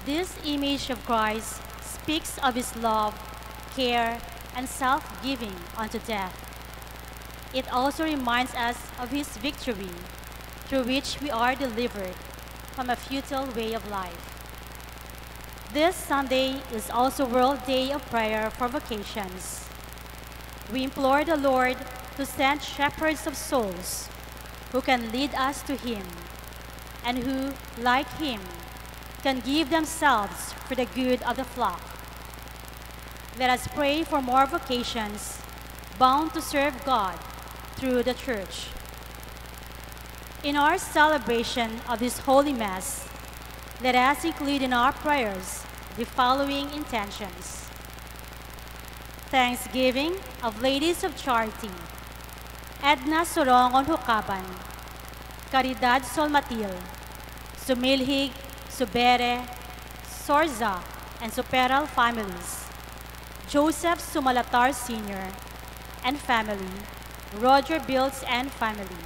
This image of Christ speaks of his love, care, and self-giving unto death. It also reminds us of his victory, through which we are delivered from a futile way of life. This Sunday is also World Day of Prayer for Vocations. We implore the Lord to send shepherds of souls who can lead us to him and who, like him, can give themselves for the good of the flock. Let us pray for more vocations bound to serve God through the Church. In our celebration of this Holy Mass, let us include in our prayers the following intentions. Thanksgiving of Ladies of Charity: Edna Sorongon Hukaban, Caridad Solmatil, Sumilhig, Subere, Sorza, and Superal families, Joseph Sumalatar Sr. and family, Roger Bills and family,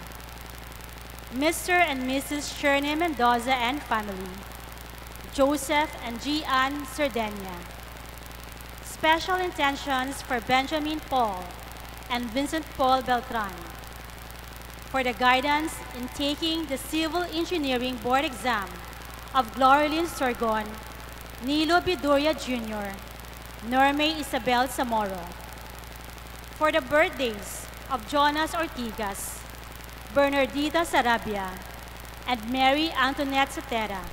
Mr. and Mrs. Shirley Mendoza and family, Joseph and Gian Sardenia. Special intentions for Benjamin Paul and Vincent Paul Beltran, for the guidance in taking the Civil Engineering Board exam of Glorilyn Sorgon, Nilo Biduria Jr., Norme Isabel Zamoro, for the birthdays of Jonas Ortigas, Bernardita Sarabia, and Mary Antoinette Sotera,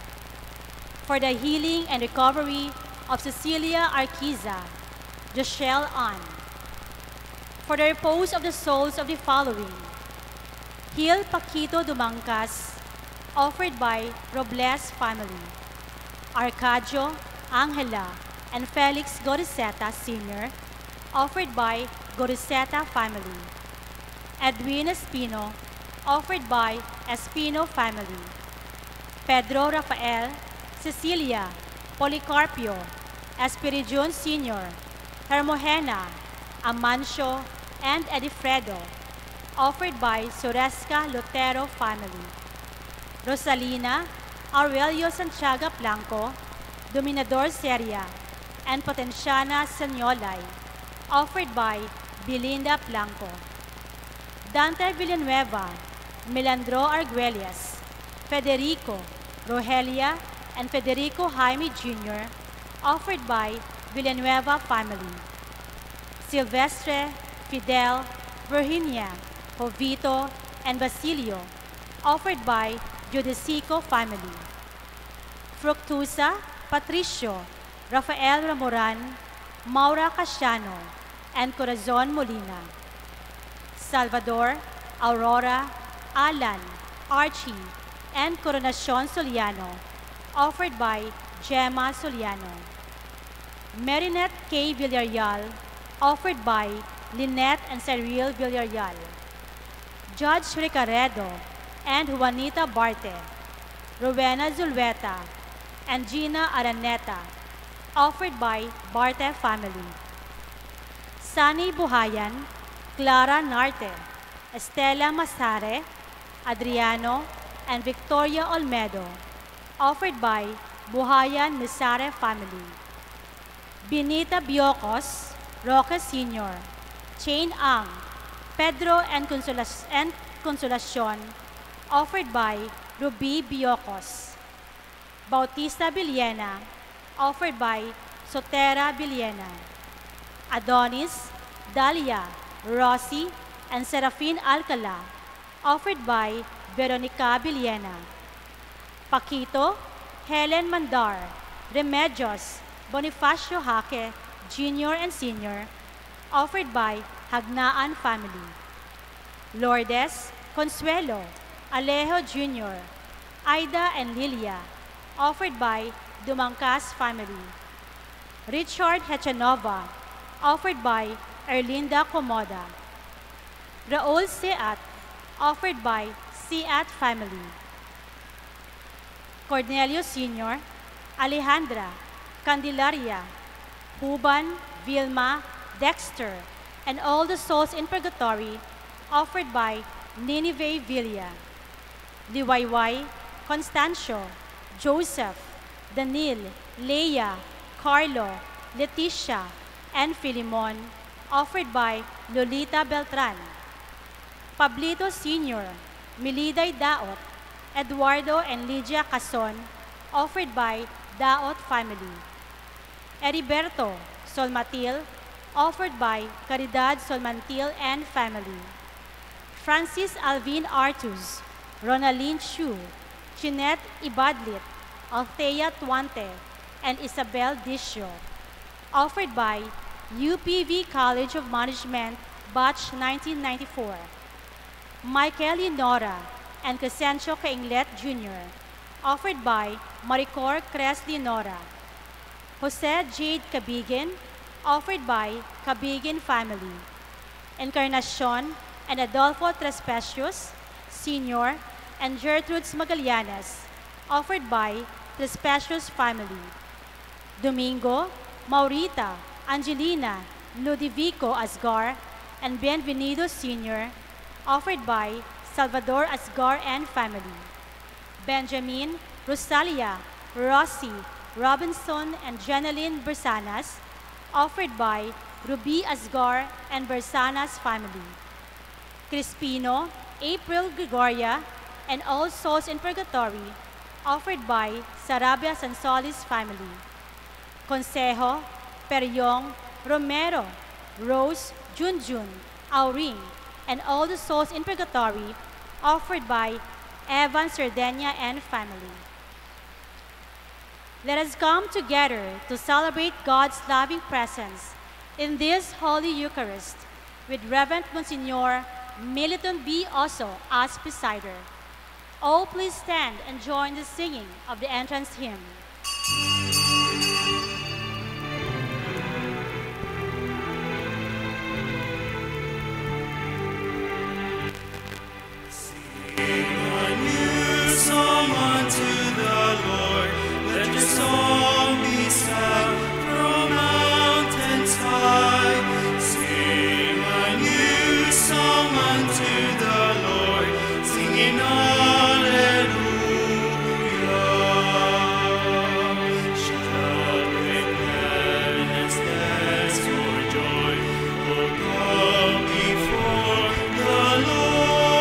for the healing and recovery of Cecilia Arquiza, Joshelle Ann, for the repose of the souls of the following: Gil Paquito Dumangcas, offered by Robles family, Arcadio, Angela, and Felix Goriseta Sr., offered by Goriseta family, Edwin Espino, offered by Espino family, Pedro Rafael, Cecilia, Policarpio, Espiridion Sr., Hermogena, Amancio, and Edifredo, offered by Suresca Lotero family, Rosalina, Aurelio Santiago Blanco, Dominador Seria, and Potenciana Sanyolay, offered by Belinda Blanco, Dante Villanueva, Melandro Arguelles, Federico, Rogelia, and Federico Jaime Jr., offered by Villanueva family, Silvestre, Fidel, Virginia, Jovito, and Basilio, offered by Judicico family, Fructusa, Patricio, Rafael Ramoran, Maura Casiano, and Corazon Molina, Salvador, Aurora, Alan, Archie, and Coronacion Soliano, offered by Gemma Soliano, Marinette K. Villarreal, offered by Lynette and Cyril Villarreal, Judge Ricaredo and Juanita Barte, Rowena Zulweta, and Gina Araneta, offered by Barte family, Sani Buhayan, Clara Narte, Estela Masare, Adriano, and Victoria Olmedo, offered by Buhayan Misare family, Benita Biocos, Roque Sr., Chain Ang, Pedro and Consolacion, offered by Ruby Biocos, Bautista Villena, offered by Sotera Villena, Adonis, Dalia, Rossi, and Serafin Alcala, offered by Veronica Villena, Paquito, Helen Mandar, Remedios, Bonifacio Jaque, Jr. and Sr., offered by Hagnaan family, Lourdes, Consuelo, Alejo Jr., Aida and Lilia, offered by Dumangcas family, Richard Hechanova, offered by Erlinda Comoda, Raul Seat, offered by Seat family, Cornelio Sr., Alejandra, Candelaria, Huban, Vilma, Dexter, and all the souls in purgatory, offered by Nineveh Villa, Liwayway, Constancio, Joseph, Danil, Leia, Carlo, Leticia, and Philemon, offered by Lolita Beltran. Pablito Sr., Miliday Daot, Eduardo and Lydia Cason, offered by Daot family. Heriberto Solmatil, offered by Caridad Solmantil and family. Francis Alvin Artus, Ronaline Chu, Chinette Ibadlit, Althea Tuante, and Isabel Discio, offered by UPV College of Management, Batch 1994. Michael Leonora and Crescencio Cainglet Jr., offered by Maricor Cres Leonora. Jose Jade Cabigin, offered by Cabigin family. Encarnacion and Adolfo Trespecios, Sr., and Gertrudes Magallanes, offered by Trespecios family. Domingo, Maurita, Angelina, Ludovico Asgar, and Bienvenido Sr., offered by Salvador Asgar and family. Benjamin, Rosalia, Rossi, Robinson, and Jeneline Bersanas, offered by Ruby Asgar and Bersanas family. Crispino, April Gregoria, and All Souls in Purgatory, offered by Sarabia Sansolis family. Consejo, Peryong, Romero, Rose, Junjun, Auring, and All the Souls in Purgatory, offered by Evan Sardenia and family. Let us come together to celebrate God's loving presence in this Holy Eucharist with Reverend Monsignor Militon B. Oso as presider. All please stand and join the singing of the entrance hymn. Song unto the Lord, let your song be sung from mountains high. Sing a new song unto the Lord, singing hallelujah. Shout with gladness, dance for joy, oh come before the Lord.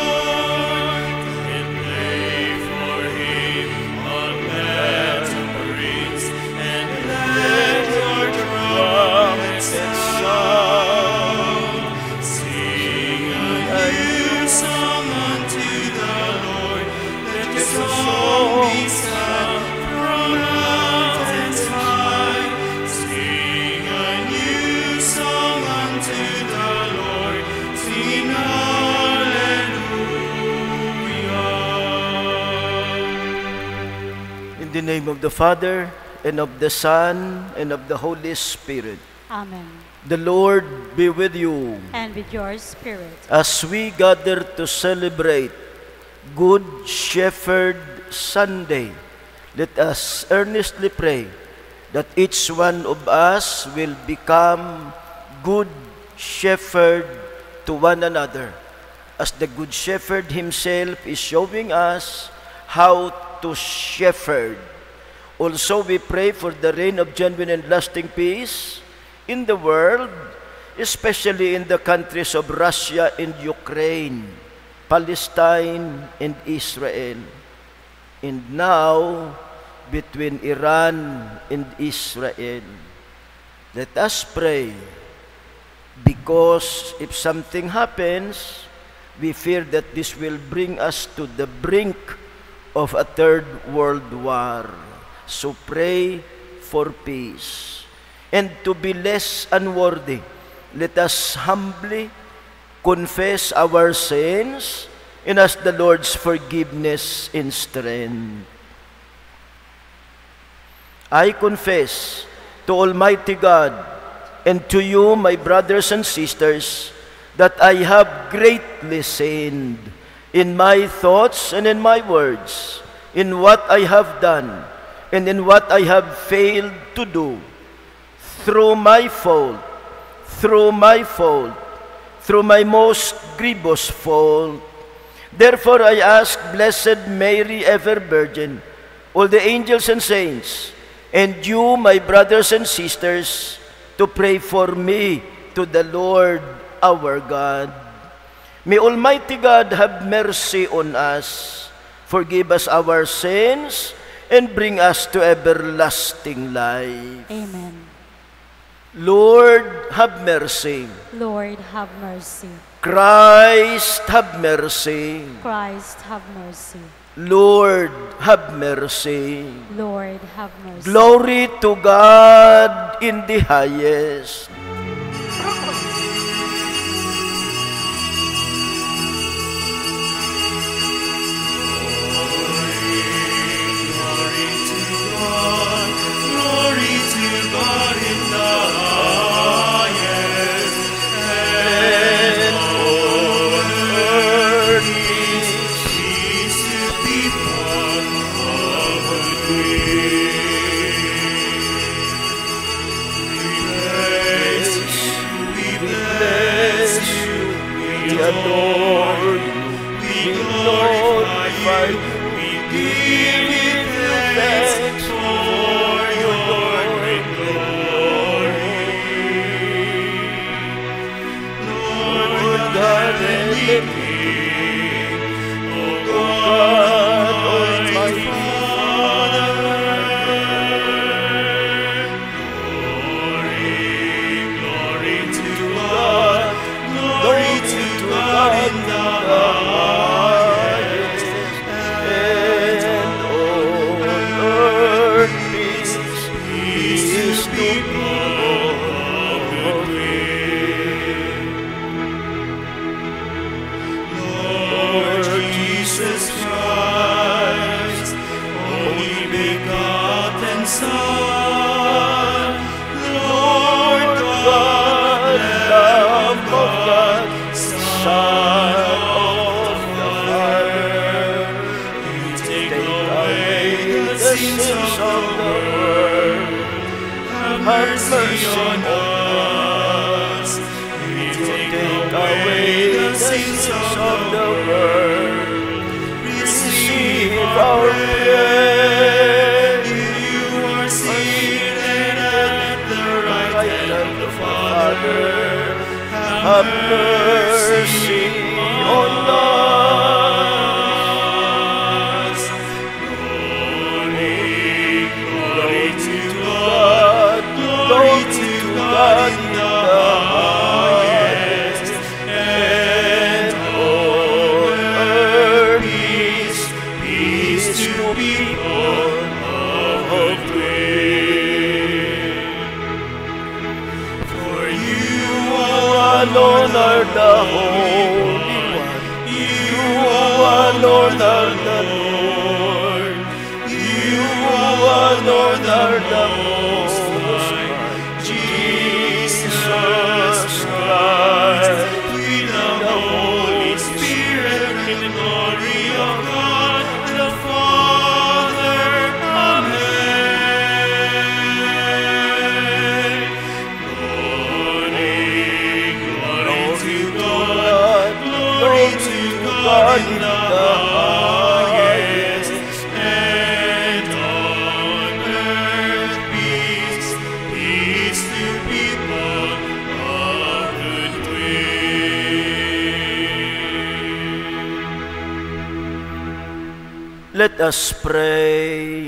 In the name of the Father, and of the Son, and of the Holy Spirit. Amen. The Lord be with you. And with your spirit. As we gather to celebrate Good Shepherd Sunday, let us earnestly pray that each one of us will become good shepherd to one another, as the Good Shepherd himself is showing us how to shepherd. Also, we pray for the reign of genuine and lasting peace in the world, especially in the countries of Russia and Ukraine, Palestine and Israel, and now between Iran and Israel. Let us pray, because if something happens, we fear that this will bring us to the brink of a third world war. So pray for peace. And to be less unworthy, let us humbly confess our sins and ask the Lord's forgiveness and strength. I confess to Almighty God and to you, my brothers and sisters, that I have greatly sinned in my thoughts and in my words, in what I have done and in what I have failed to do, through my fault, through my most grievous fault. Therefore I ask Blessed Mary, ever Virgin, all the angels and saints, and you, my brothers and sisters, to pray for me to the Lord our God. May Almighty God have mercy on us, forgive us our sins, and bring us to everlasting life. Amen. Lord, have mercy. Lord, have mercy. Christ, have mercy. Christ, have mercy. Lord, have mercy. Lord, have mercy. Glory to God in the highest. Glory to God in the highest, and on earth peace to people of good will. We bless you, we adore you, we glorify you, we give you thanks for your great glory. Lord God and King, O God, Almighty Father, glory to God, glory to God in the highest, and on earth peace to people of good will. Lord Jesus Christ, only begotten Son, Lord God, Lamb of God, Son of the Father, you take away the sins of the world. Have mercy on us. You take away the sins of the world. Receive our prayer. You are seated at the right hand of the Father. Have mercy on us. Glory to God, glory to God in the highest, and on earth peace, peace to people of good will. For you alone are the Holy One, you alone are the Lord, you alone are the Most High, Jesus Christ, with the Holy Spirit, in the glory of God the Father. Amen. Glory to God, glory to God in the highest, and on earth peace, peace to people of good will. Let us pray.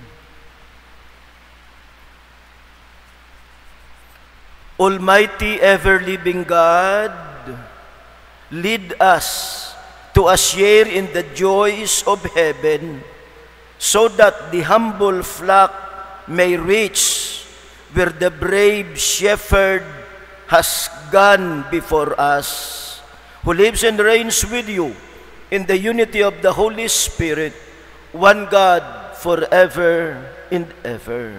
Almighty ever-living God, lead us to a share in the joys of heaven, so that the humble flock may reach where the brave shepherd has gone before us, who lives and reigns with you in the unity of the Holy Spirit, one God, forever and ever.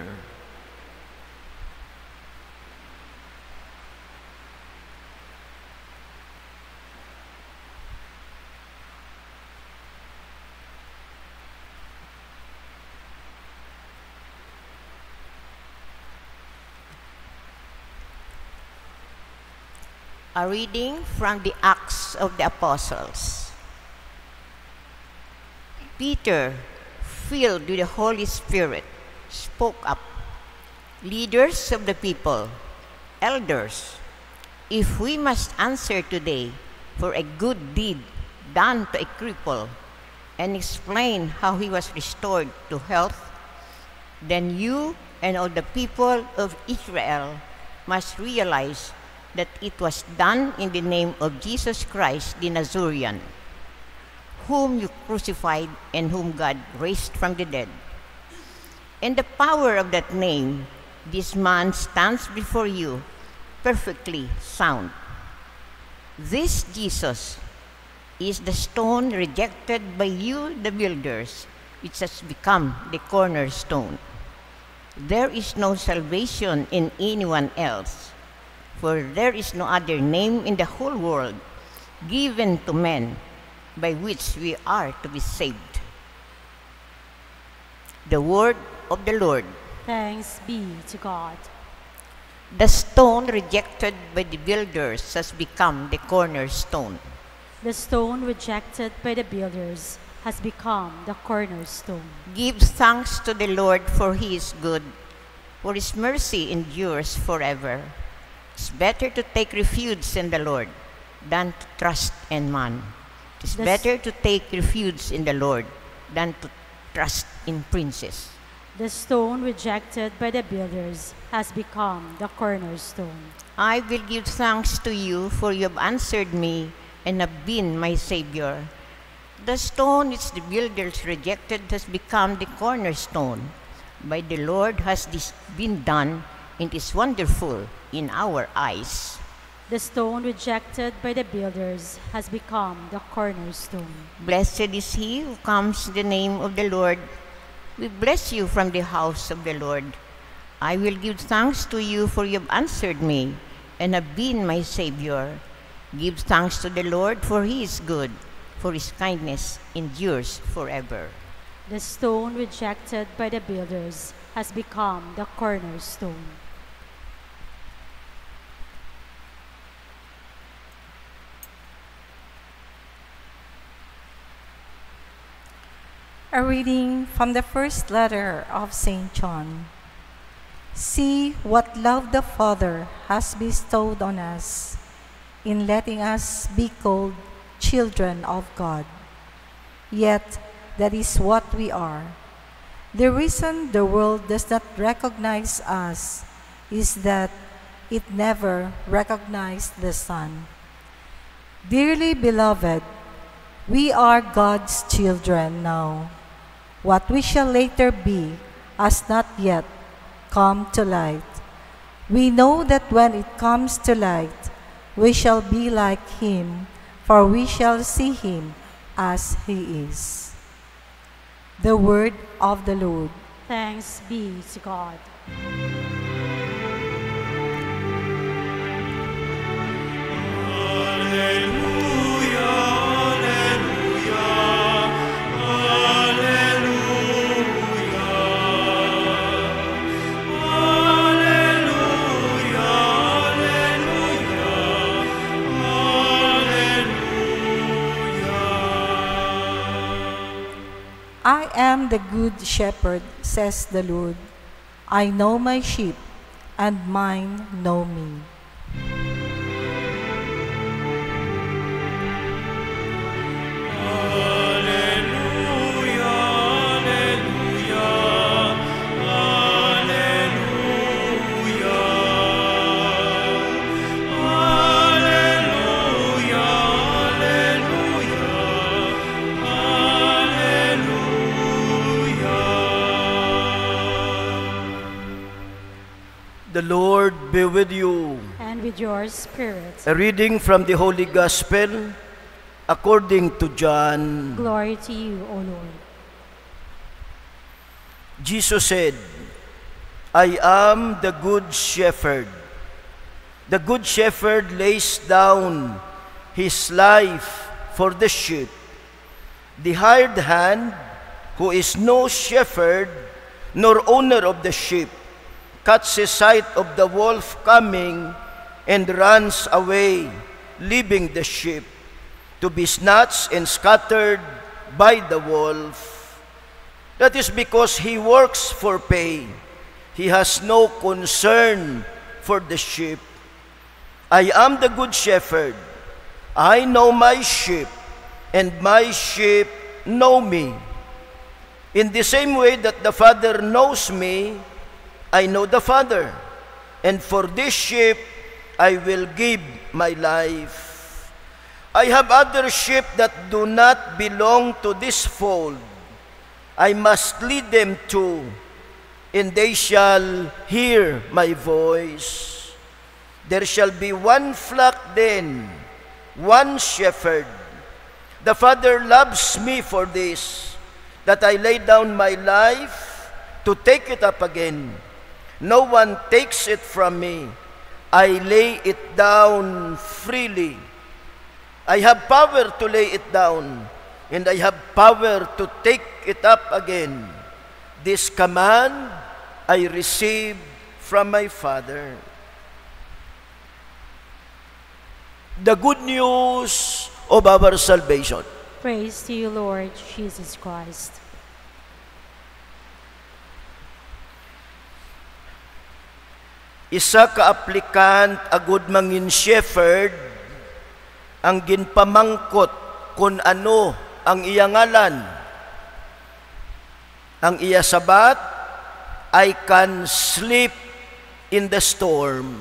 A reading from the Acts of the Apostles. Peter, filled with the Holy Spirit, spoke up. Leaders of the people, elders, if we must answer today for a good deed done to a cripple and explain how he was restored to health, then you and all the people of Israel must realize that it was done in the name of Jesus Christ the Nazarene, whom you crucified and whom God raised from the dead. In the power of that name, this man stands before you perfectly sound. This Jesus is the stone rejected by you, the builders, which has become the cornerstone. There is no salvation in anyone else, for there is no other name in the whole world given to men by which we are to be saved. The word of the Lord. Thanks be to God. The stone rejected by the builders has become the cornerstone. The stone rejected by the builders has become the cornerstone. Give thanks to the Lord, for he is good, for his mercy endures forever. It's better to take refuge in the Lord than to trust in man. It's better to take refuge in the Lord than to trust in princes. The stone rejected by the builders has become the cornerstone. I will give thanks to you, for you have answered me and have been my Savior. The stone which the builders rejected has become the cornerstone. By the Lord has this been done, and is wonderful in our eyes. The stone rejected by the builders has become the cornerstone. Blessed is he who comes in the name of the Lord. We bless you from the house of the Lord. I will give thanks to you, for you have answered me and have been my Savior. Give thanks to the Lord, for he is good, for his kindness endures forever. The stone rejected by the builders has become the cornerstone. A reading from the first letter of St. John. See what love the Father has bestowed on us, in letting us be called children of God. Yet, that is what we are. The reason the world does not recognize us is that it never recognized the Son. Dearly beloved, we are God's children now. What we shall later be has not yet come to light. We know that when it comes to light, we shall be like him, for we shall see him as he is. The word of the Lord. Thanks be to God. I am the good shepherd, says the Lord. I know my sheep, and mine know me. The Lord be with you. And with your spirit. A reading from the Holy Gospel according to John. Glory to you, O Lord. Jesus said, I am the good shepherd. The good shepherd lays down his life for the sheep. The hired hand, who is no shepherd nor owner of the sheep, catches sight of the wolf coming and runs away, leaving the sheep to be snatched and scattered by the wolf. That is because he works for pay. He has no concern for the sheep. I am the good shepherd. I know my sheep, and my sheep know me. In the same way that the Father knows me, I know the Father. And for this sheep, I will give my life. I have other sheep that do not belong to this fold. I must lead them too, and they shall hear my voice. There shall be one flock then, one shepherd. The Father loves me for this, that I lay down my life to take it up again. No one takes it from me. I lay it down freely. I have power to lay it down, and I have power to take it up again. This command I received from my Father. The good news of our salvation. Praise to you, Lord Jesus Christ. Isa ka aplikant agud mangin shepherd ang ginpamangkot kung ano ang iya ngalan. Ang iya sabat, I can sleep in the storm.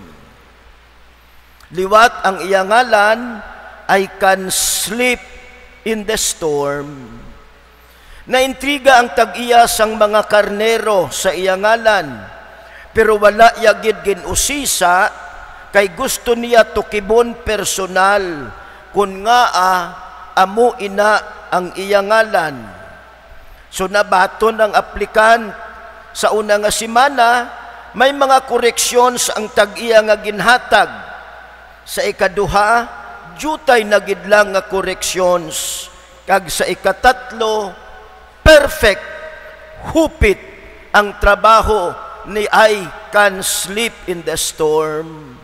Liwat ang iya ngalan, I can sleep in the storm. Naintriga ang tag-iya sang mga karnero sa iya ngalan, pero wala yagid ginusisa kay gusto niya tukibon personal kun nga amo ina ang iya ngalan. So nabaton ang aplikant sa una nga simana, may mga corrections ang tag-iya nga ginhatag. Sa ikaduha, jutay na gid lang nga corrections. Kag sa ikatatlo, perfect, hupit ang trabaho ni I can sleep in the storm.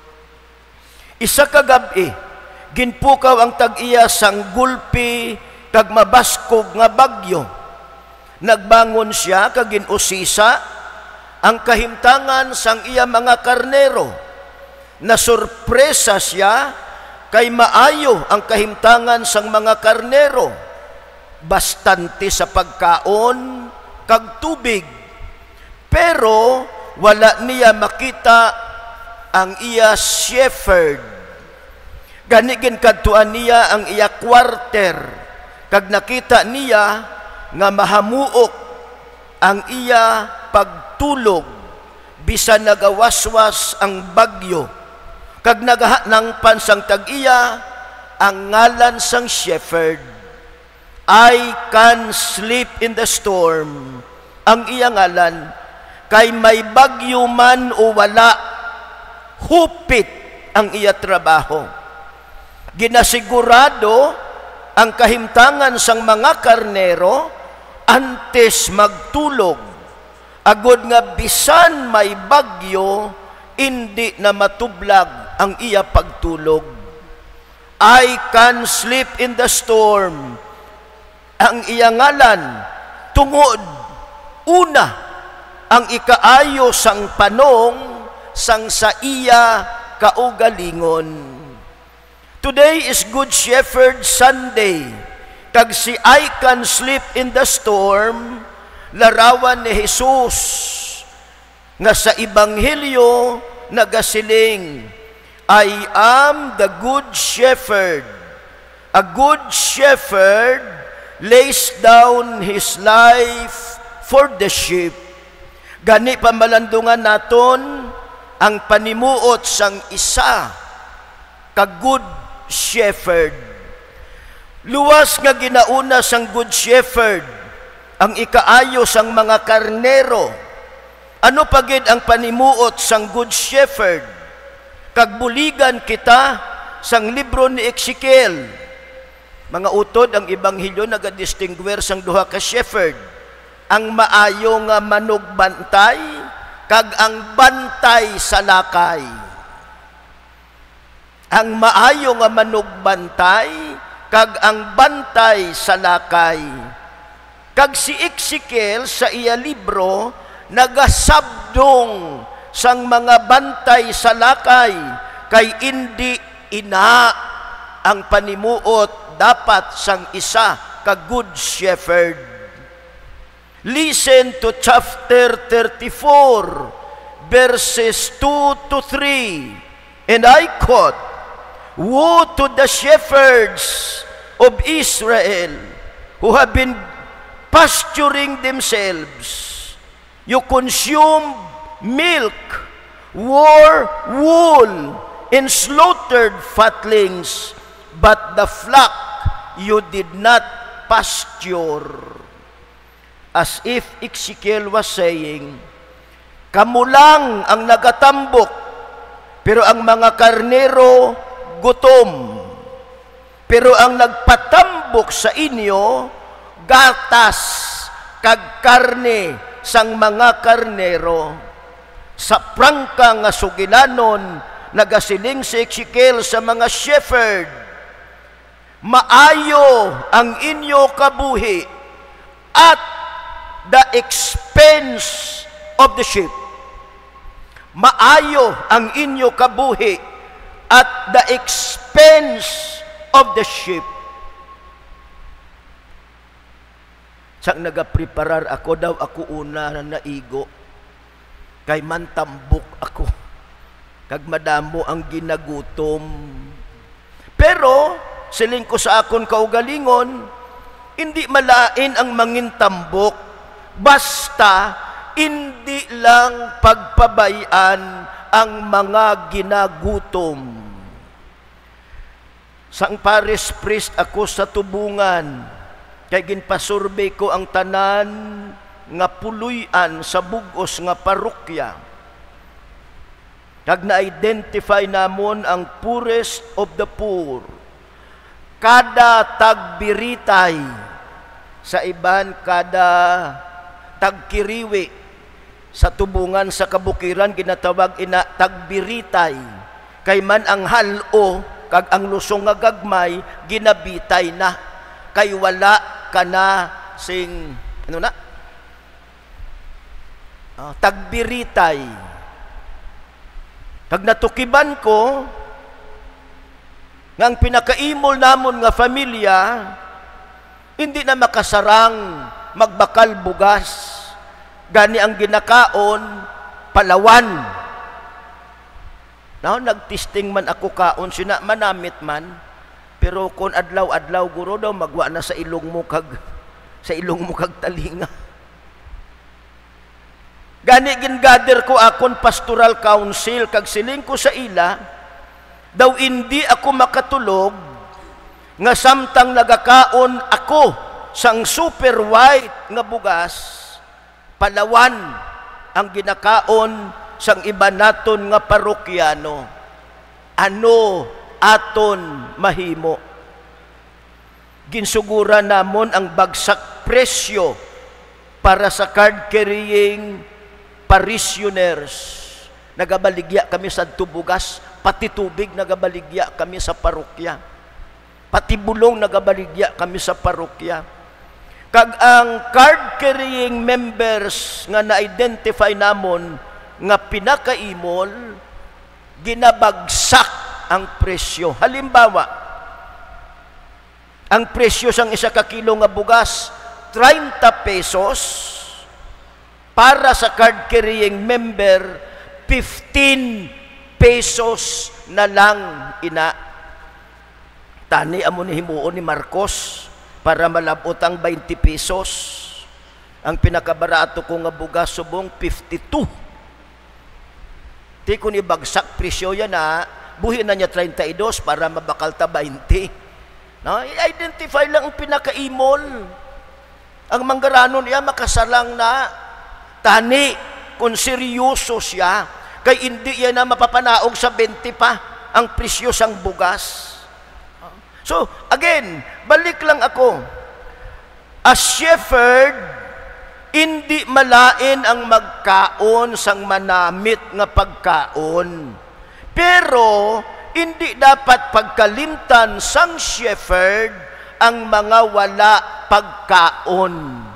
Isa ka gabi, ginpukaw ang tag-iya sang gulpi kag mabaskog nga bagyo. Nagbangon siya kag ginusisa ang kahimtangan sang iya mga karnero. Nasurpresa siya kay maayo ang kahimtangan sang mga karnero. Bastante sa pagkaon kag tubig. Pero wala niya makita ang iya shepherd. Ganigin kadtuan niya ang iya quarter. Kag nakita niya nga mahamuok ang iya pagtulog bisan nagawaswas ang bagyo. Kag nagahanang pansang tag-iya ang ngalan sang shepherd. I can sleep in the storm. Ang iya ngalan, kay may bagyo man o wala, hupit ang iya trabaho. Ginasigurado ang kahimtangan sang mga karnero antes magtulog. Agod nga bisan may bagyo, hindi na matublag ang iya pagtulog. I can sleep in the storm. Ang iya ngalan, tungod, una, ang ikaayo sang panong sang sa iya kaugalingon. Today is Good Shepherd Sunday. Kag si I can sleep in the storm, larawan ni Jesus nga sa Ebanghelyo nagasiling, I am the good shepherd. A good shepherd lays down his life for the sheep. Gani pamalandungan naton ang panimuot sang isa ka good shepherd. Luwas nga ginauna sang good shepherd ang ikaayo sang mga karnero. Ano pagid ang panimuot sang good shepherd? Kagbuligan kita sang libro ni Ezekiel. Mga utod ang Ebanghelyo nagadistinguer sang duha ka shepherd. Ang maayo nga manugbantay kag ang bantay sa lakay. Ang maayo nga manugbantay kag ang bantay sa lakay. Kag si Ezekiel sa iya libro, nagasabdong sang mga bantay sa lakay, kay indi ina ang panimuot dapat sang isa ka good shepherd. Listen to chapter 34, verses 2 to 3. And I quote, "Woe to the shepherds of Israel who have been pasturing themselves. You consume milk, wore wool, and slaughtered fatlings, but the flock you did not pasture." As if Ezekiel was saying, kamu lang ang nagatambok, pero ang mga karnero gutom. Pero ang nagpatambok sa inyo, gatas kag karne sang mga karnero. Sa prangka nga sugilanon, nagasiling si Ezekiel sa mga shepherd, maayo ang inyo kabuhi at the expense of the sheep. Maayo ang inyo kabuhi at the expense of the sheep. Sang nagapreparar ako daw, ako una na naigo, kay mantambok ako, kag madamo ang ginagutom. Pero, siling ko sa akon kaugalingon, hindi malain ang mangintambok, basta hindi lang pagpabayan ang mga ginagutom. Sang parish priest ako sa tubungan, kay ginpasurvey ko ang tanan nga puluyan sa bugos nga parokya. Kag na-identify namon ang poorest of the poor. Kada tagbiritay, sa iban kada tagkiriwi, sa tubungan sa kabukiran ginatawag ina tagbiritay. Kay man ang halo kag ang lusong nga gagmay ginabitay na, kay wala ka na sing ano na tagbiritay. Pag natukiban ko nga ang pinakaimol namon nga pamilya hindi na makasarang magbakal bugas, gani ang ginakaon palawan. Now, nagtisting man ako kaon, sina manamit man, pero kung adlaw-adlaw guro daw magwa na sa ilong mo kag talinga. Gani gingather ko akon pastoral council, kag siling ko sa ila, daw hindi ako makatulog nga samtang nagakaon ako sang super white nga bugas, palawan ang ginakaon sang iba naton nga parokyano. Ano aton mahimo? Ginsugura namon ang bagsak presyo para sa card-carrying parishioners. Nagabaligya kami sa tubugas, pati tubig nagabaligya kami sa parokya. Pati bulong nagabaligya kami sa parokya. Kag ang card-carrying members nga na-identify namon nga pinakaimol, ginabagsak ang presyo. Halimbawa, ang presyo sang isa ka kilo nga bugas, 30 pesos, para sa card-carrying member, 15 pesos na lang ina. Tani amo ni himuon ni Marcos para malabot ang 20 pesos. Ang pinakabarato ko nga bugas subong 52. Di ko ni bagsak presyo yan na buhin na niya 32 para mabakal ta 20. No? I-identify lang ang pinakaimol. Ang manggaranon niya makasalang na tani kung seryoso siya, kay hindi yan na mapapanaog sa 20 pa ang presyo sang bugas. So, again, balik lang ako. As shepherd, hindi malain ang magkaon sang manamit nga pagkaon. Pero, hindi dapat pagkalimtan sang shepherd ang mga wala pagkaon.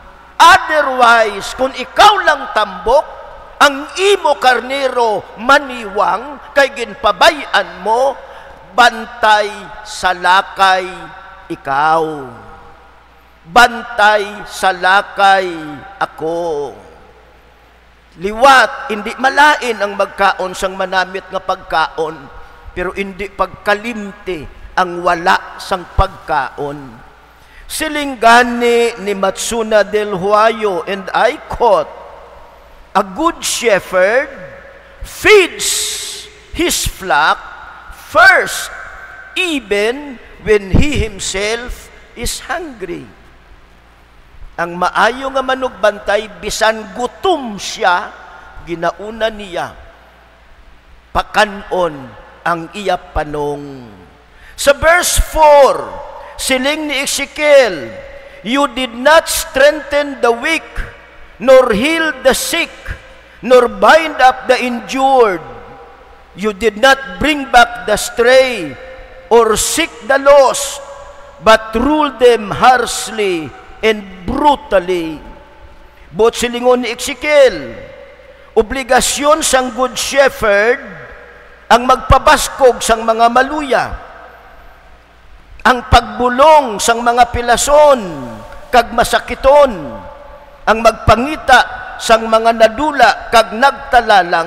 Otherwise, kung ikaw lang tambok, ang imo karnero maniwang, kay ginpabayan mo, bantay sa lakay ikaw. Bantay sa lakay ako. Liwat, hindi malain ang magkaon sang manamit nga pagkaon, pero hindi pagkalimti ang wala sang pagkaon. Silinggani ni Matsuna del Huayo, and I quote, "A good shepherd feeds his flock first, even when he himself is hungry." Ang maayo nga manugbantay, bisan gutom siya, ginauna niya pakanon ang iya panong. Sa verse 4, siling ni Ezekiel, "You did not strengthen the weak, nor heal the sick, nor bind up the injured. You did not bring back the stray, or seek the lost, but ruled them harshly and brutally." Bot silingon ni Ezekiel, obligasyon sang good shepherd ang magpabaskog sang mga maluya, ang pagbulong sang mga pilason kag masakiton, ang magpangita sang mga nadula kag nagtalalang.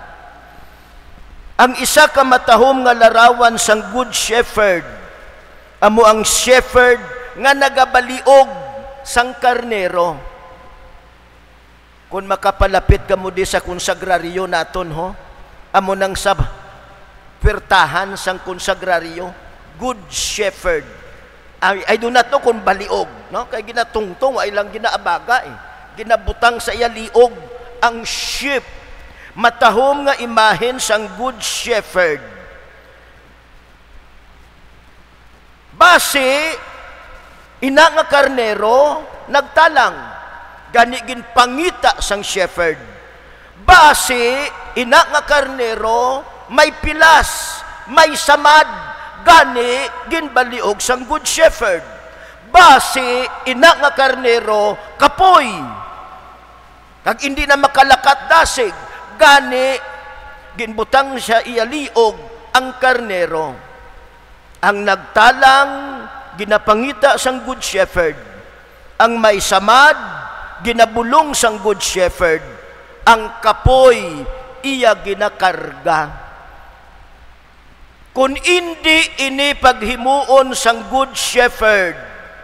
Ang isa ka matahom nga larawan sang good shepherd, amo ang shepherd nga nagabaliog sang karnero. Kung makapalapit ka mo di sa konsagraryo naton, ho, amo nang sa pertahan sang konsagraryo, good shepherd. I do not know kung baliog, no? Kay ginatungtong ay lang ginaabaga eh. Ginabutang sa iya liog ang sheep. Matahom nga imahen sang good shepherd. Base ina nga karnero nagtalang, gani ginpangita sang shepherd. Base ina nga karnero may pilas, may samad, gani ginbaliog sang good shepherd. Base ina nga karnero kapoy, kag hindi na makalakat dasig, gani ginbutang siya iyaliog ang karnero. Ang nagtalang ginapangita sang good shepherd, ang may samad ginabulong sang good shepherd, ang kapoy iya ginakarga. Kung hindi ini paghimuon sang good shepherd,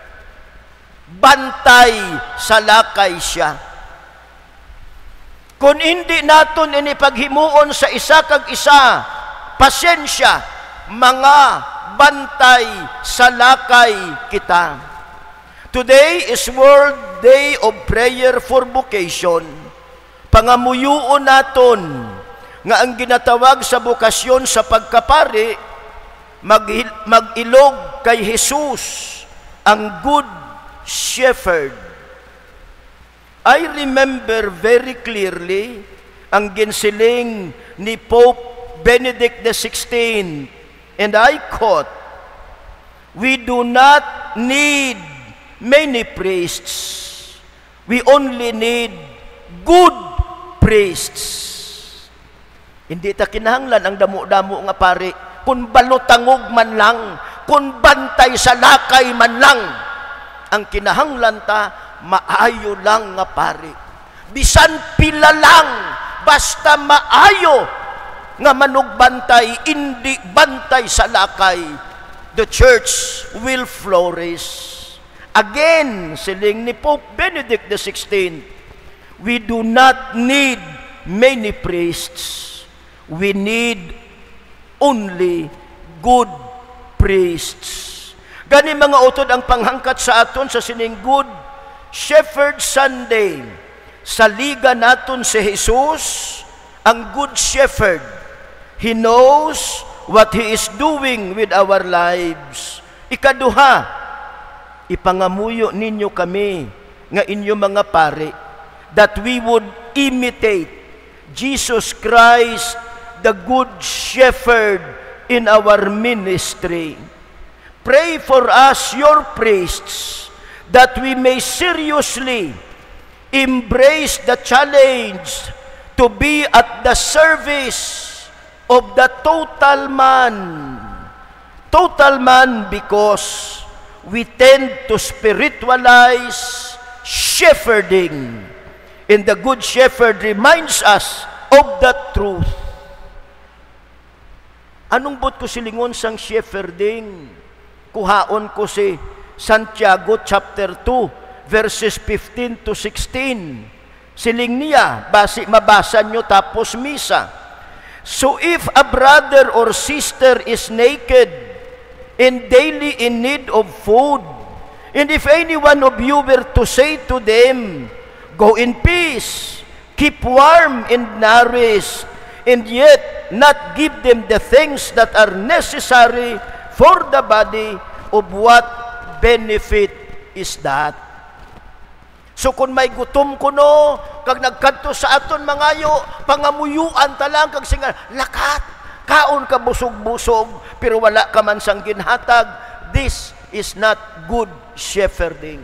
bantay sa lakay siya. Kung hindi naton ini paghimuon sa isa kag isa, pasensya, mga bantay sa lakay kita. Today is World Day of Prayer for Vocation. Pangamuyuon naton nga ang ginatawag sa bokasyon sa pagkapari, mag-ilog kay Jesus, ang good shepherd. I remember very clearly ang ginsiling ni Pope Benedict XVI, and I quote, "We do not need many priests. We only need good priests." Hindi ta kinahanglan ang damo-damo nga pari, kung balotangog man lang, kung bantay sa lakay man lang. Ang kinahanglan ta, maayo lang nga pari. Bisan pila lang, basta maayo nga manugbantay, hindi bantay sa lakay, the church will flourish. Again, siling ni Pope Benedict XVI, we do not need many priests. We need only good priests. Gani mga utod ang panghangkat sa aton sa sining Good Shepherd Sunday. Sa liga naton si Jesus, ang Good Shepherd. He knows what He is doing with our lives. Ikaduha, ipangamuyo ninyo kami nga inyo mga pare, that we would imitate Jesus Christ, the Good Shepherd, in our ministry. Pray for us, your priests, that we may seriously embrace the challenge to be at the service of the total man. Total man because we tend to spiritualize shepherding. And the Good Shepherd reminds us of the truth. Anong bot ko silingon sang shepherding? Kuhaon ko si Santiago chapter 2, verses 15 to 16. Siling niya, mabasa nyo tapos misa. So if a brother or sister is naked and daily in need of food, and if any one of you were to say to them, go in peace, keep warm and nourished, and yet not give them the things that are necessary for the body, of what benefit is that? So kung may gutom kuno, kag nagkadto sa aton mangayo, pangamuyuan talang kag singa, lakat, kaon ka busog-busog, pero wala ka man sang ginhatag, this is not good shepherding.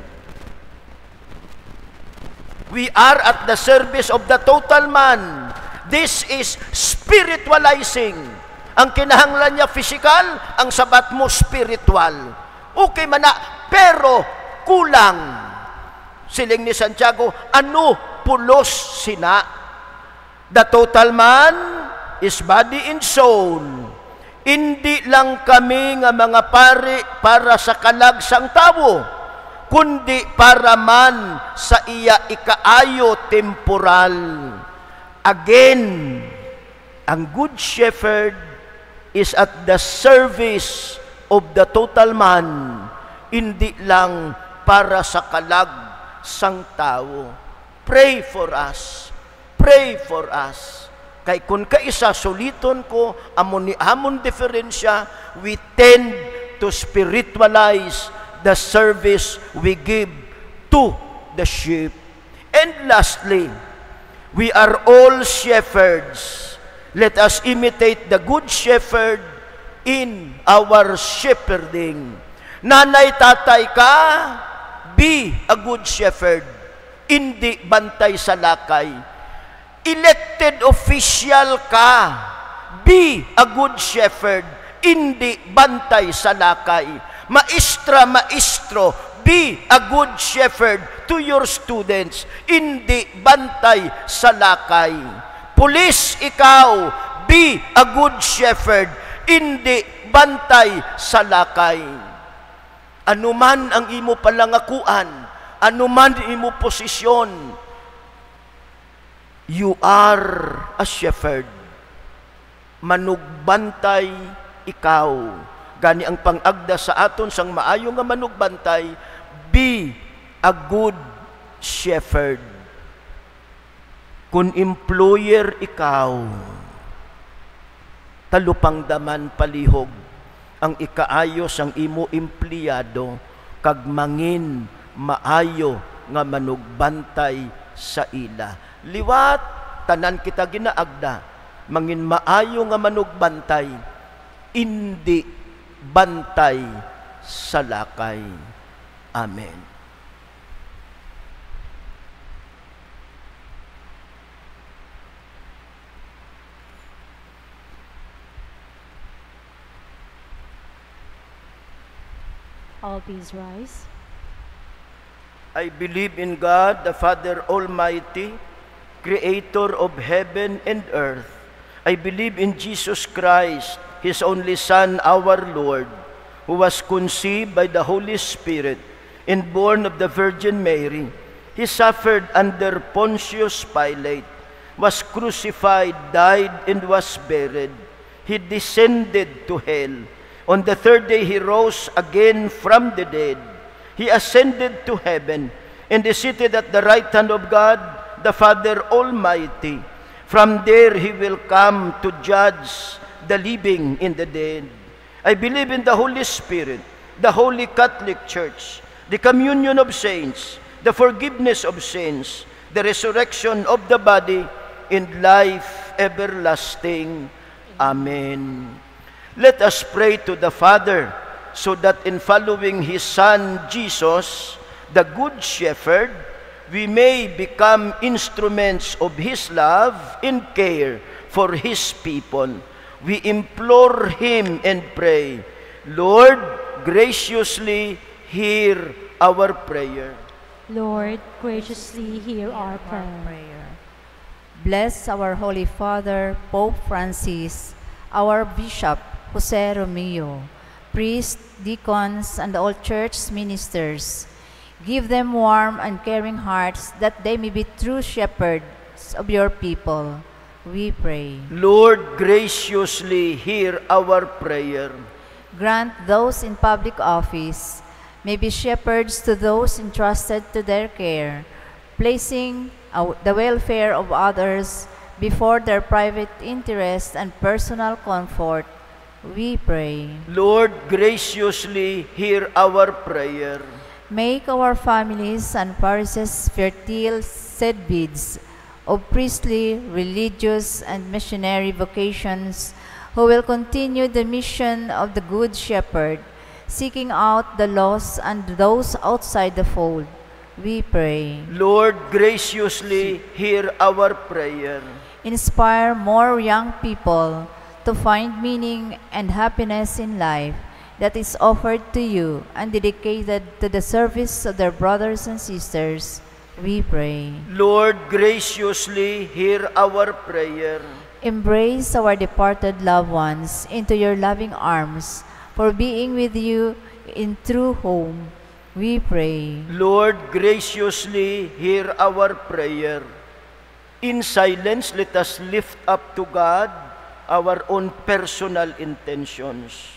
We are at the service of the total man. This is spiritualizing. Ang kinahanglan niya physical, ang sabat mo spiritual. Okay man na, pero kulang. Siling ni Santiago, ano pulos sina? The total man is body and soul. Hindi lang kami nga mga pari para sa kalag sang tawo, kundi para man sa iya ikaayo temporal. Again, ang Good Shepherd is at the service of the total man, hindi lang para sa kalag sang tao. Pray for us. Pray for us. Kay kung kaisa suliton ko, amon diferensya, we tend to spiritualize the service we give to the sheep. And lastly, we are all shepherds. Let us imitate the Good Shepherd in our shepherding. Nanay, tatay ka, be a good shepherd. Hindi bantay sa lakay. Elected official ka, be a good shepherd. Hindi bantay sa lakay. Maestro, be a good shepherd to your students. Hindi bantay sa lakay. Pulis, ikaw, be a good shepherd. Hindi bantay sa lakay. Anuman ang imo palangakuan, anuman imo posisyon, you are a shepherd. Manugbantay ikaw. Gani ang pangagda sa aton sang maayo nga manugbantay, be a good shepherd. Kung employer ikaw, talupangdaman palihog ang ikaayo sang imo empleyado, kag mangin maayo nga manugbantay sa ila. Liwat, tanan kita ginaagda, mangin maayo nga manugbantay, hindi bantay sa lakay. Amen. All please rise. I believe in God, the Father Almighty, Creator of heaven and earth. I believe in Jesus Christ, His only Son, our Lord, who was conceived by the Holy Spirit and born of the Virgin Mary. He suffered under Pontius Pilate, was crucified, died, and was buried. He descended to hell. On the third day, He rose again from the dead. He ascended to heaven and is seated at the right hand of God, the Father Almighty. From there, He will come to judge the living and the dead. I believe in the Holy Spirit, the Holy Catholic Church, the communion of saints, the forgiveness of sins, the resurrection of the body, and life everlasting. Amen. Let us pray to the Father, so that in following His Son, Jesus, the Good Shepherd, we may become instruments of His love and care for His people. We implore Him and pray, Lord, graciously hear our prayer. Lord, graciously hear our prayer. Bless our Holy Father, Pope Francis, our Bishop, Jose Romeo, priests, deacons, and all church ministers. Give them warm and caring hearts that they may be true shepherds of your people. We pray. Lord, graciously hear our prayer. Grant those in public office may be shepherds to those entrusted to their care, placing the welfare of others before their private interest and personal comfort. We pray. Lord, graciously hear our prayer. Make our families and parishes fertile seedbeds of priestly, religious, and missionary vocations who will continue the mission of the Good Shepherd, seeking out the lost and those outside the fold. We pray. Lord, graciously hear our prayer. Inspire more young people to find meaning and happiness in life that is offered to you and dedicated to the service of their brothers and sisters. We pray. Lord, graciously hear our prayer. Embrace our departed loved ones into your loving arms, for being with you in true home. We pray. Lord, graciously hear our prayer. In silence, let us lift up to God our own personal intentions.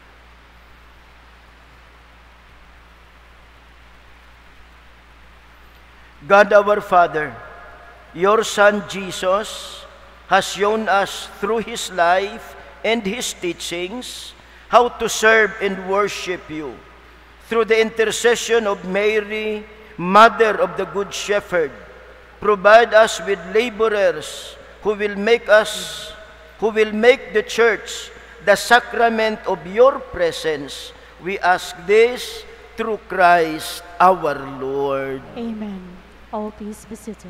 God our Father, your Son Jesus has shown us through His life and His teachings how to serve and worship you. Through the intercession of Mary, Mother of the Good Shepherd, provide us with laborers who will make the church the sacrament of your presence. We ask this through Christ our Lord. Amen. All please be seated.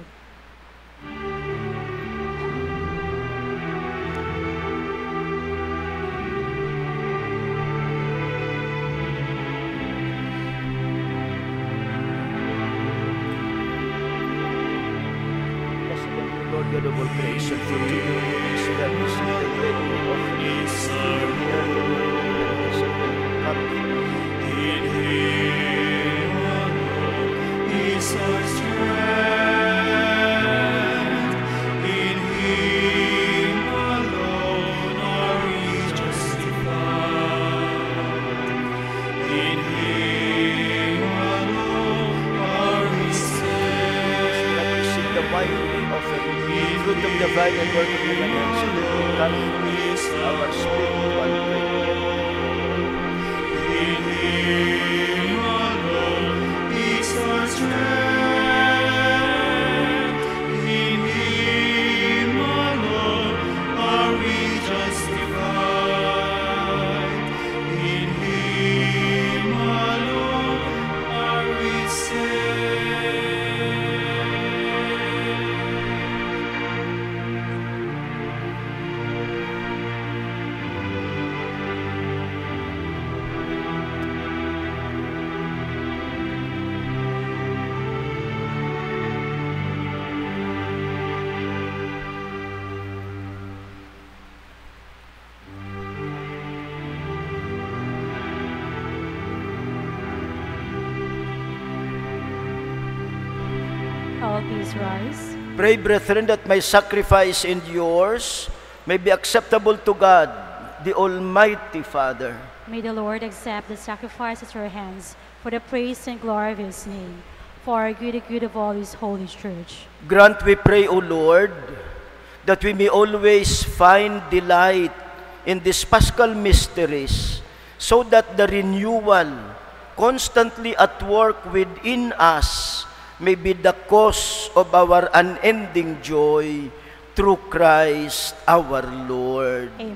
Lord God of all creation, for to you is that is the great of His In Him alone is our strength. In Him alone are we justified. In Him alone are we saved. receive the wine offering, fruit of the vine and work of the hands, come our spiritual prayer. In Him alone is our strength. In Him alone are we justified. In Him alone are we saved. All please rise. Pray, brethren, that my sacrifice and yours may be acceptable to God, the Almighty Father. May the Lord accept the sacrifice at your hands for the praise and glory of His name, for our good and good of all His holy church. Grant, we pray, O Lord, that we may always find delight in these paschal mysteries, so that the renewal constantly at work within us may be the cause of our unending joy through Christ our Lord. Amen.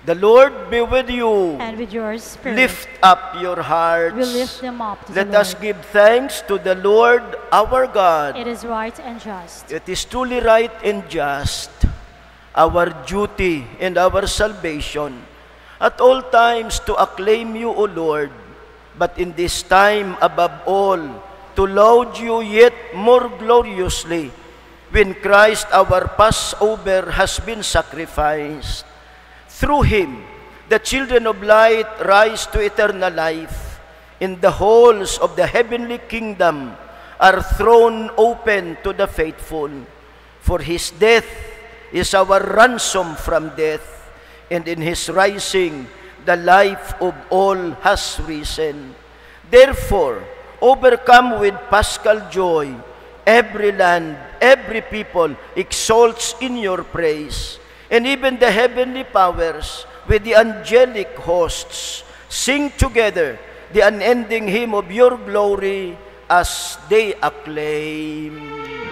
The Lord be with you. And with your spirit, Lift up your hearts. we lift them up to Let the us Lord. give thanks to the Lord our God. It is right and just. It is truly right and just, our duty and our salvation, at all times to acclaim you, O Lord, but in this time above all, to laud you yet more gloriously, when Christ our Passover has been sacrificed. Through Him, the children of light rise to eternal life, and the halls of the heavenly kingdom are thrown open to the faithful. For His death is our ransom from death, and in His rising, the life of all has risen. Therefore, overcome with paschal joy, every land, every people exalts in your praise, and even the heavenly powers with the angelic hosts sing together the unending hymn of your glory as they acclaim.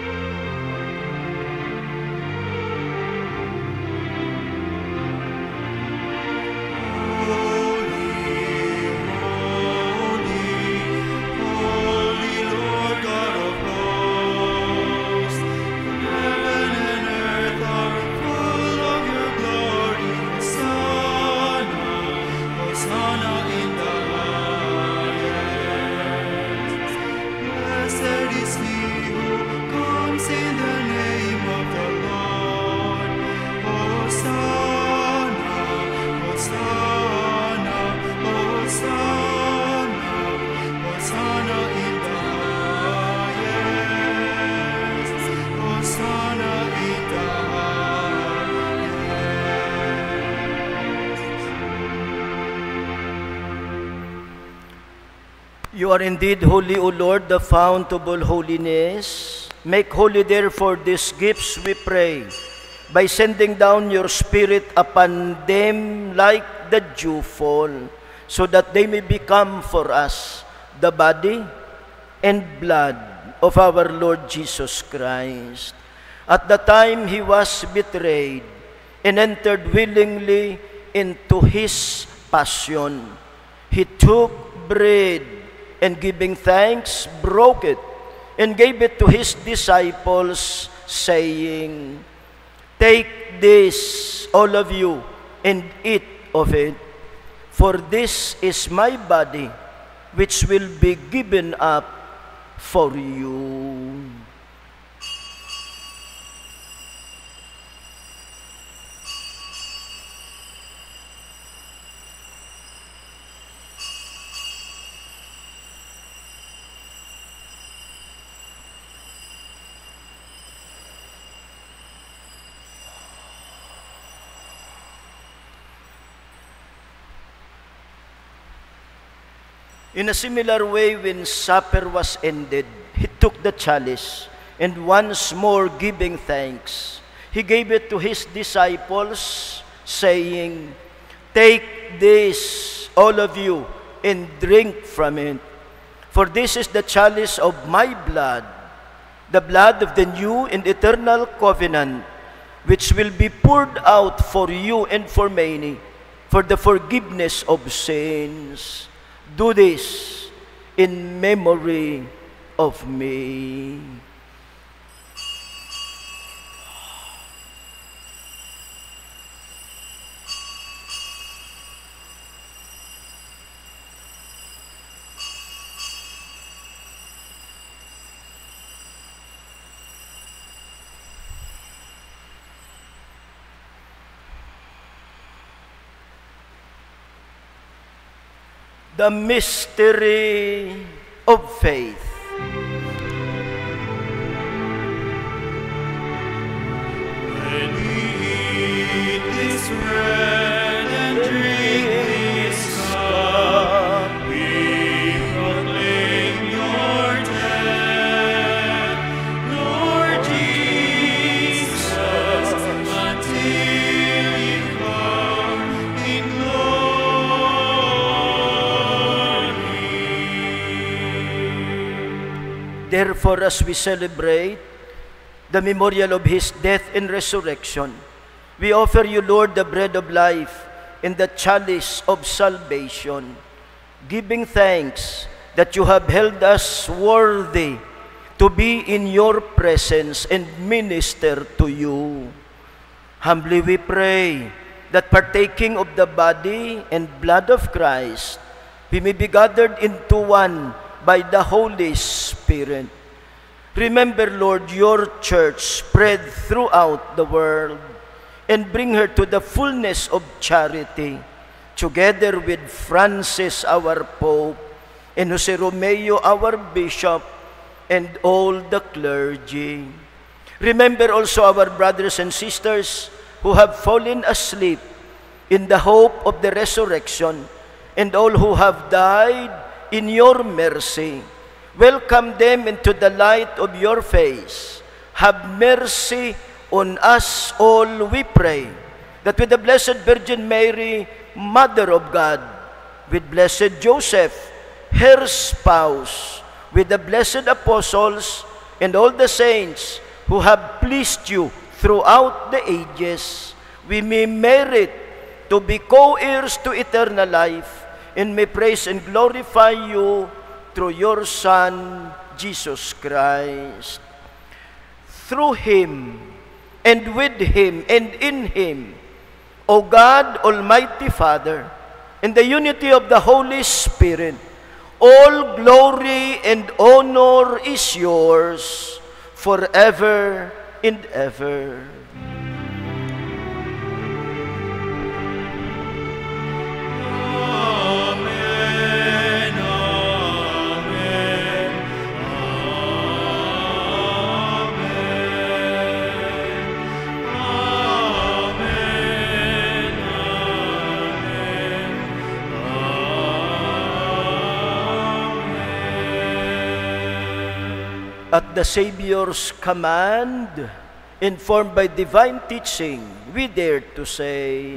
You are indeed holy, O Lord, the fount of all holiness. Make holy therefore these gifts, we pray, by sending down your Spirit upon them like the dewfall, so that they may become for us the body and blood of our Lord Jesus Christ. At the time He was betrayed and entered willingly into His passion, He took bread, and giving thanks, broke it, and gave it to His disciples, saying, Take this, all of you, and eat of it, for this is my body, which will be given up for you. In a similar way, when supper was ended, He took the chalice, and once more giving thanks, He gave it to His disciples, saying, Take this, all of you, and drink from it. For this is the chalice of my blood, the blood of the new and eternal covenant, which will be poured out for you and for many, for the forgiveness of sins. Do this in memory of me. The mystery of faith. When we eat this bread and drink this cup, we proclaim your death, Lord Jesus, until you come in glory. Therefore, as we celebrate the memorial of His death and resurrection, we offer you, Lord, the bread of life, in the chalice of salvation, giving thanks that you have held us worthy to be in your presence and minister to you. Humbly we pray that partaking of the body and blood of Christ, we may be gathered into one by the Holy Spirit. Remember, Lord, your church spread throughout the world and bring her to the fullness of charity, together with Francis, our Pope, and Jose Romeo, our Bishop, and all the clergy. Remember also our brothers and sisters who have fallen asleep in the hope of the resurrection, and all who have died in your mercy. Welcome them into the light of your face. Have mercy on us all, we pray, that with the Blessed Virgin Mary, Mother of God, with Blessed Joseph, her spouse, with the blessed apostles and all the saints who have pleased you throughout the ages, we may merit to be co-heirs to eternal life, and may praise and glorify you through your Son, Jesus Christ. Through Him, and with Him, and in Him, O God, Almighty Father, in the unity of the Holy Spirit, all glory and honor is yours forever and ever. Amen, amen, amen, amen. At the Savior's command, informed by divine teaching, we dare to say,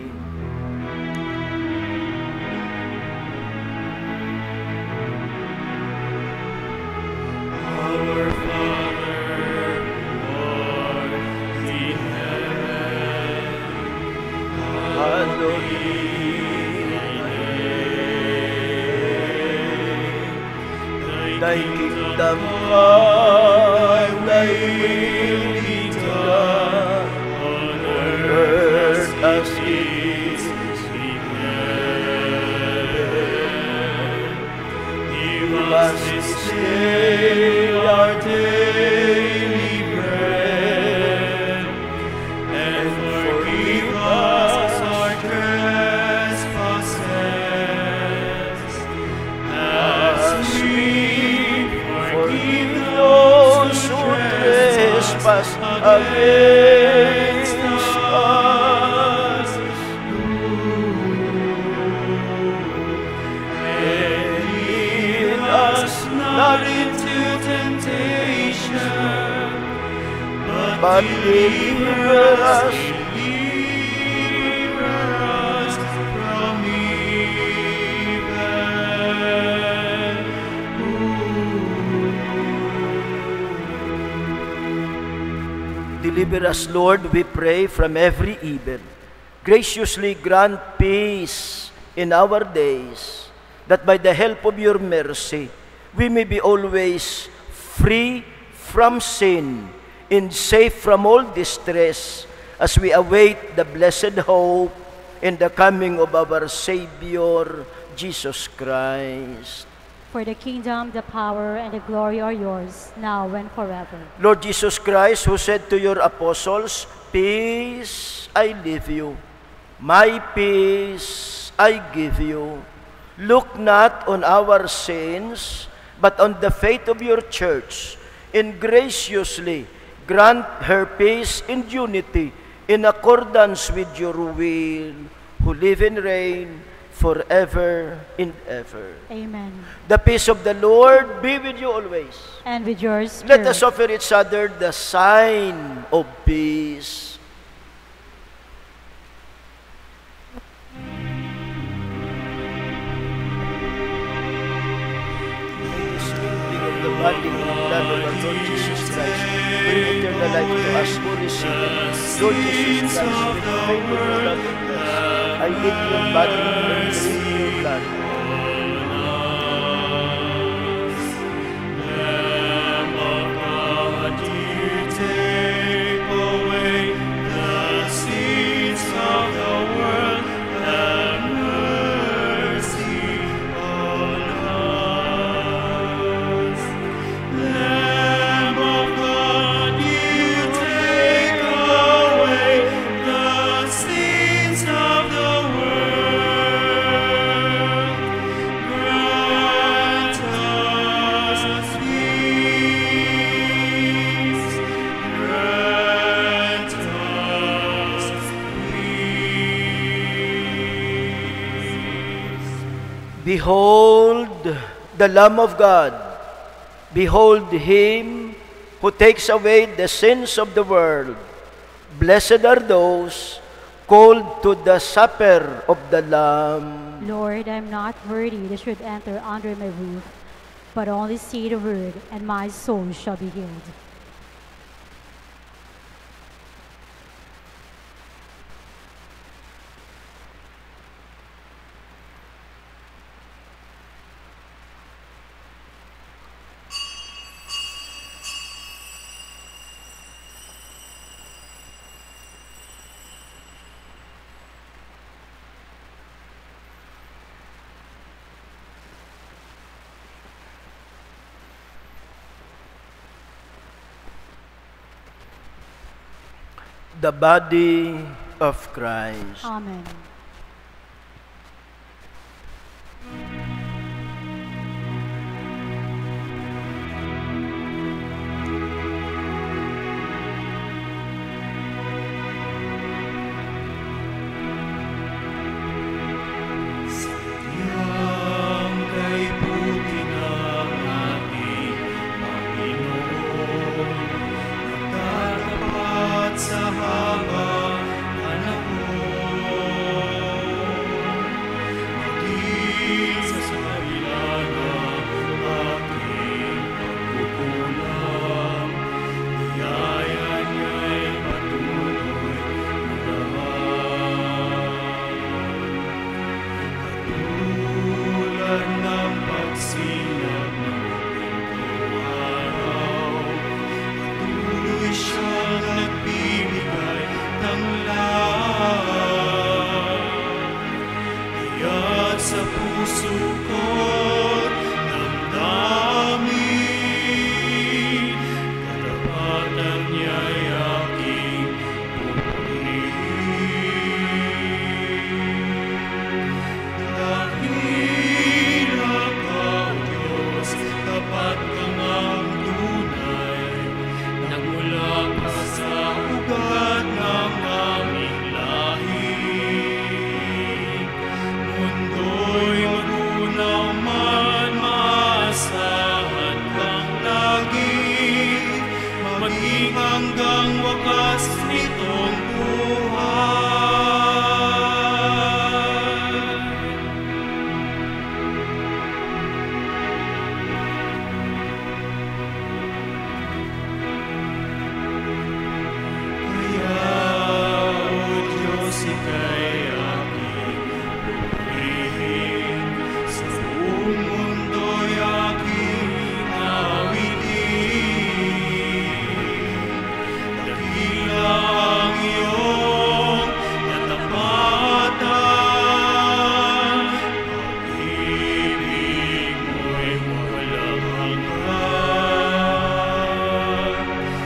Our Father, who art in heaven, hallowed be thy name. thy kingdom come, thy will be done, on earth as it it is in heaven. Give us this day our daily bread, and forgive us our trespasses, as we forgive those who trespass against us. And lead us not into temptation, But deliver us from evil. Deliver us, Lord, we pray, from every evil. Graciously grant peace in our days, that by the help of your mercy, we may be always free from sin and safe from all distress, as we await the blessed hope and the coming of our Savior, Jesus Christ. For the kingdom, the power, and the glory are yours, now and forever. Lord Jesus Christ, who said to your apostles, "Peace I leave you, my peace I give you. Look not on our sins, but on the faith of your church, and graciously grant her peace and unity in accordance with your will, who live and reign forever and ever." Amen. The peace of the Lord be with you always. And with your spirit. Let us offer each other the sign of peace. The body and blood of our Lord Jesus Christ, bring eternal life to us who receive it. Lord Jesus Christ, with favor of God and us, I eat your body and drink your blood. Lamb of God, you take away the sins of the world. Have mercy on us. Lamb of God, you take away the sins of the world. Grant us peace. Grant us peace. Behold the Lamb of God. Behold him who takes away the sins of the world. Blessed are those called to the supper of the Lamb. Lord, I am not worthy that you should enter under my roof, but only say the word, and my soul shall be healed. The body of Christ. Amen. Yang kay buti ng ating Panginoon, nagtatapat sa habang panahon. Maging sa kabila ng aking pagkukulang, biyaya niya'y patuloy tulad ng pagsinag ng pintong araw, patuloy siyang nagbibigay ng lahat. Kaya't sa puso ko't damdamin, katapatan niya'y aking pupurihin. Dakila ka, O Diyos, tapat kang ang tunay, nagmula pa sa ugat ng aming lahi. Mundo'y magunaw man, maasahan kang lagi, maging hanggang wakas nitong buhay. Kaya, O Diyos, ika'y aking pupurihin, sa buong mundo'y aking awitin. Dakila ang iyong katapatan, pag-ibig mo'y walang hanggan.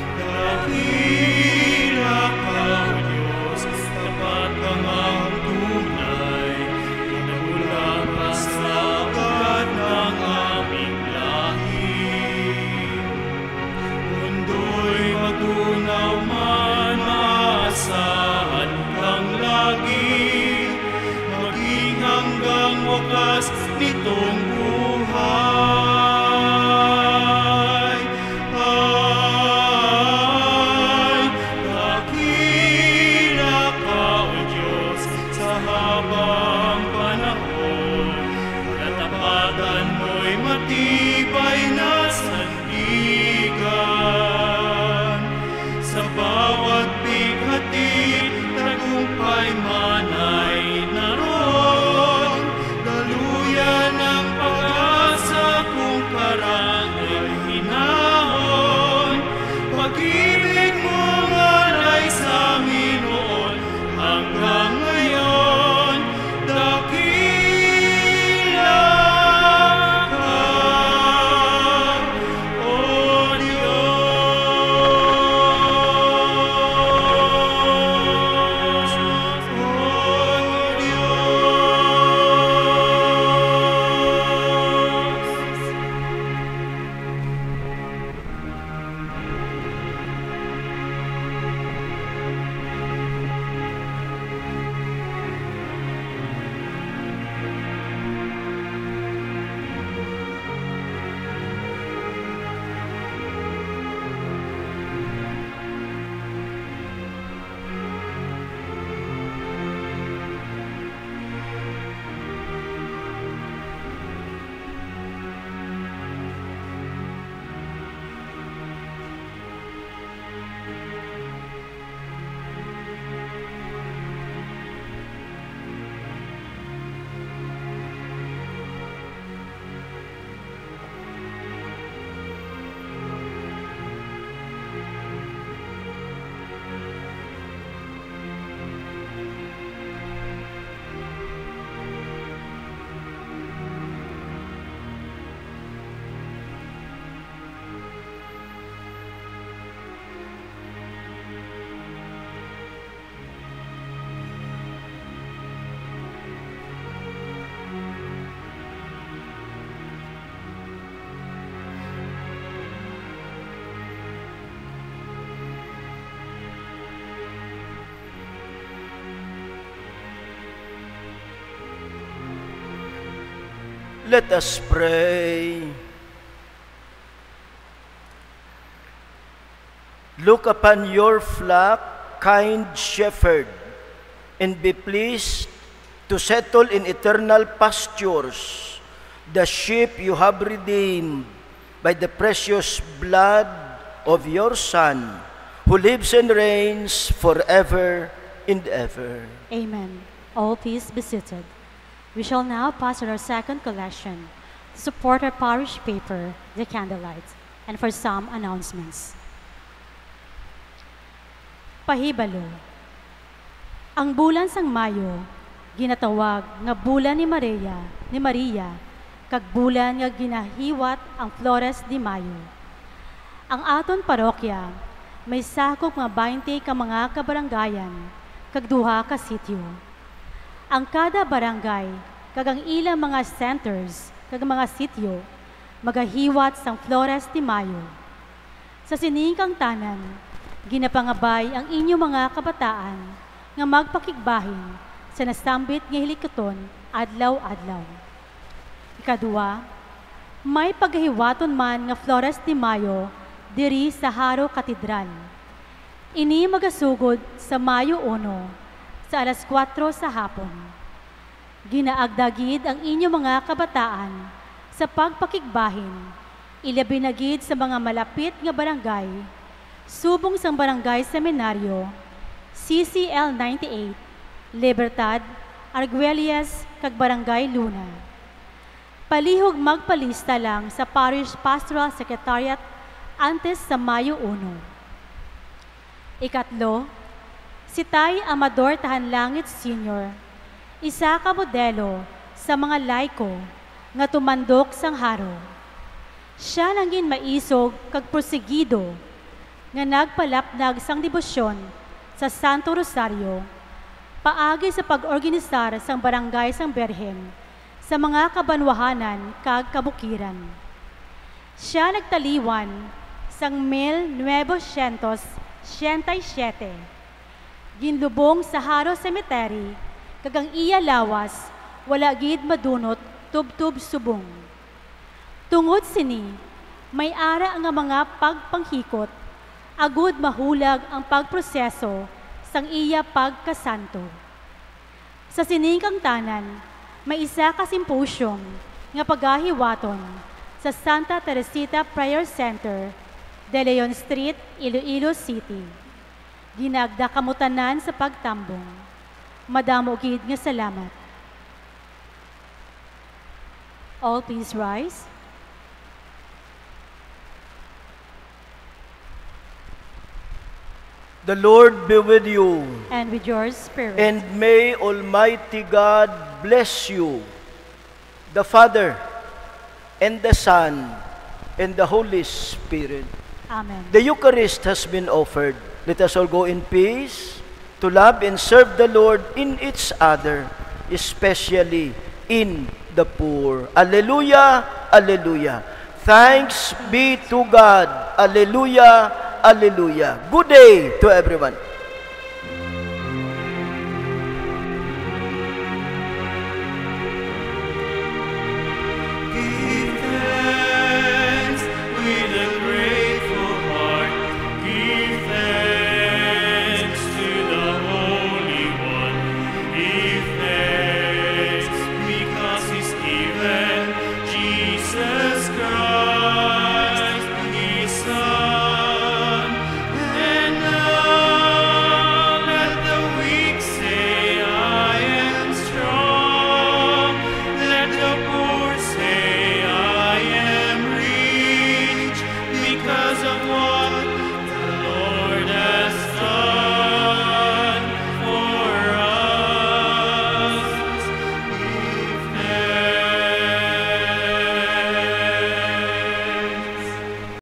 Dakila ka, O Diyos, tapat kang ang tunay, nagmula pa sa ugat ng aming lahi. Mundo'y magunaw man, maasahan kang lagi, maging hanggang wakas nitong buhay. Ay, dakila ka, O Diyos, sa habang panahon, katapatan mo'y matibay na sandigan. Sa bawat bighati, tagumpay man ay Let us pray. Look upon your flock, kind shepherd, and be pleased to settle in eternal pastures the sheep you have redeemed by the precious blood of your Son, who lives and reigns forever and ever. Amen. All please be seated. We shall now pass on our second collection to support our parish paper, The Candlelight, and for some announcements. Pahibalo. Ang bulan sang Mayo, ginatawag nga bulan ni Maria, kag bulan nga ginahiwat ang Flores de Mayo. Ang aton parokya may sakop nga 20 ka mga kabarangayan, kag duha ka sityo. Ang kada barangay, kag ang ilang mga centers, kag mga sityo, magahiwat sang Flores de Mayo. Sa siningkang tanan, ginapangabay ang inyong mga kabataan nga magpakigbahin sa nasambit nga hilikaton adlaw-adlaw. Ikadua, may paghiwaton man nga Flores de Mayo diri sa Haro Katedral. Ini magasugod sa Mayo 1 sa alas 4 sa hapon. Ginaagdagid ang inyong mga kabataan sa pagpakigbahin, ilabi na gid sa mga malapit nga barangay, subong sang Barangay Seminaryo, CCL 98, Libertad, Arguelles, kag Barangay Luna. Palihog magpalista lang sa Parish Pastoral Secretariat antes sa Mayo 1. Ikatlo, si Tay Amador Tahanlangit Sr., isa ka modelo sa mga laiko nga tumandok sang haro. Siya nangin maisog kag prosigido nga nagpalapnag sang debosyon sa Santo Rosario, paagi sa pag-organisar sang barangay sang Berhen sa mga kabanwahanan kag kabukiran. Siya nagtaliwan sang 1977, ginlubong sa Haro Cemetery, kag ang iya lawas wala gid madunot tubtub subong. Tungod sini, may ara nga mga pagpanghikot, agud mahulag ang pagproseso sang iya pagkasanto. Sa siningkang tanan, may isa ka symposium nga pagahiwaton sa Santa Teresita Prayer Center, De Leon Street, Iloilo City. Ginagdakamutanan sa pagtambong. Madamo gid nga salamat. All please rise. The Lord be with you. And with your spirit. And may Almighty God bless you, the Father, and the Son, and the Holy Spirit. Amen. The Eucharist has been offered. Let us all go in peace to love and serve the Lord in each other, especially in the poor. Alleluia, alleluia. Thanks be to God. Alleluia, alleluia. Good day to everyone.